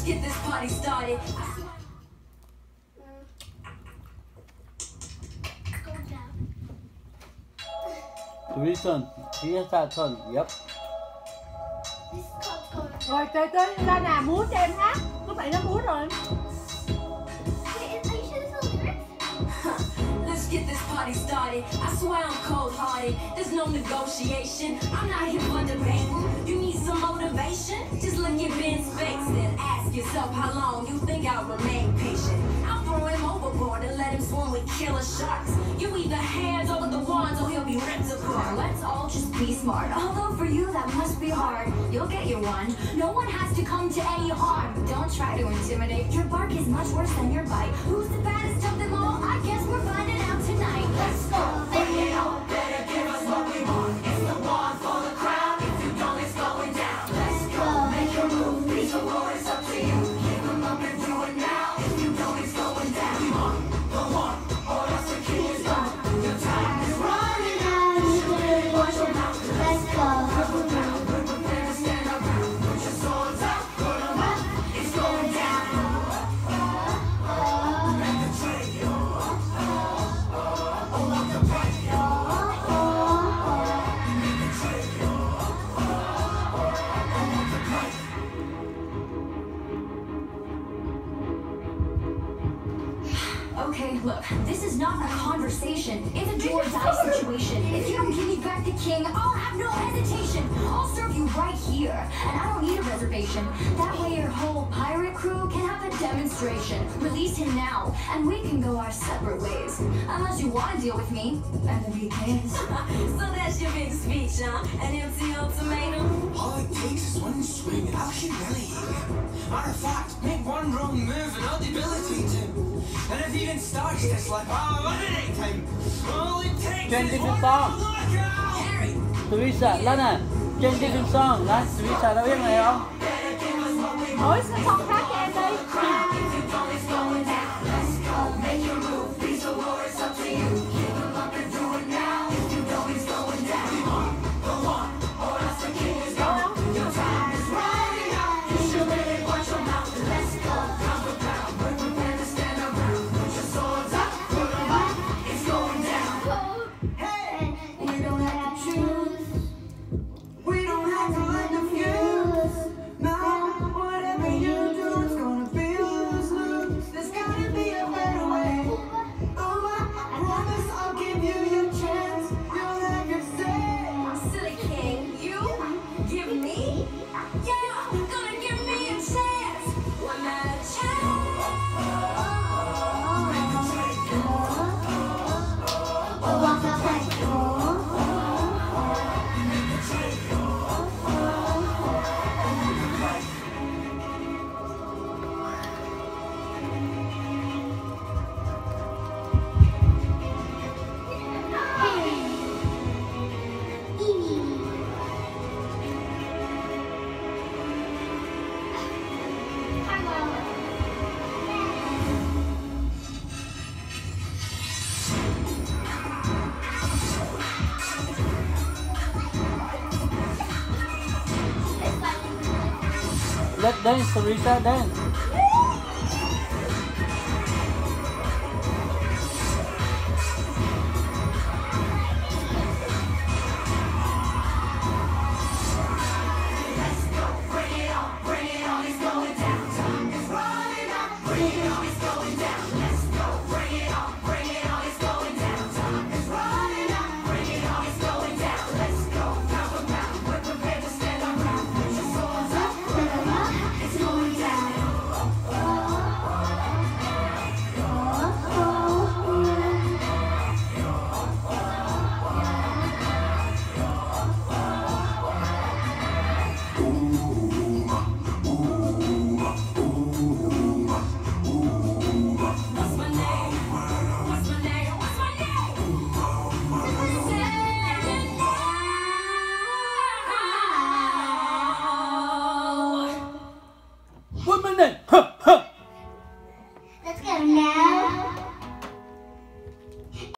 get this party started. Reason, reason, yep. Rồi tới ra nào múa cho em hát. Có phải nó múa rồi. Let's get this party started. I swear I'm cold-hearted. There's no negotiation. I'm not here for debating. You need some motivation? Just look at Ben's face and ask yourself how long you think I'll remain patient. I'll throw him overboard and let him swim with killer sharks. You either hands over the wands or he'll be ripped apart. Let's all just be smart. Although for you that must be hard. You'll get your one. No one has to come to any harm. Don't try to intimidate. Your bark is much worse than your bite. Who's the baddest of them all? I guess we're finding out tonight. Let's go. Bring it on. Better give us what we want. It's the one for the crowd. If you don't, it's going down. Let's go. Make your move. Please, the war is up to you. Give them up and do it now. If you don't, it's going down. Come on. The one. Or else the king is done. Your time is running out. You should really watch your mouth. Let's go. Prepare to stand up. Put your swords up. Put them up. It's going down. Make the trade. Okay, look, this is not a conversation. It's a do or die situation. If you don't give me back the king, I'll have no hesitation. I'll serve you right here, and I don't need a reservation. That way your whole pirate crew can have a demonstration. Release him now, and we can go our separate ways. Unless you want to deal with me, and the BKs. So that's your big speech, huh? An empty ultimatum? All it takes is one swing, and I'll humiliate him. Matter of fact, make one wrong move and I'll debilitate him. And if he even starts this like, I'll eliminate him. All it takes Change is different one song. more lookout. Harry! Teresa, lên nè. Change different song. Đấy, Teresa đã biết này không? Ôi, sao không hát cho em đi. Let's dance, Teresa, dance.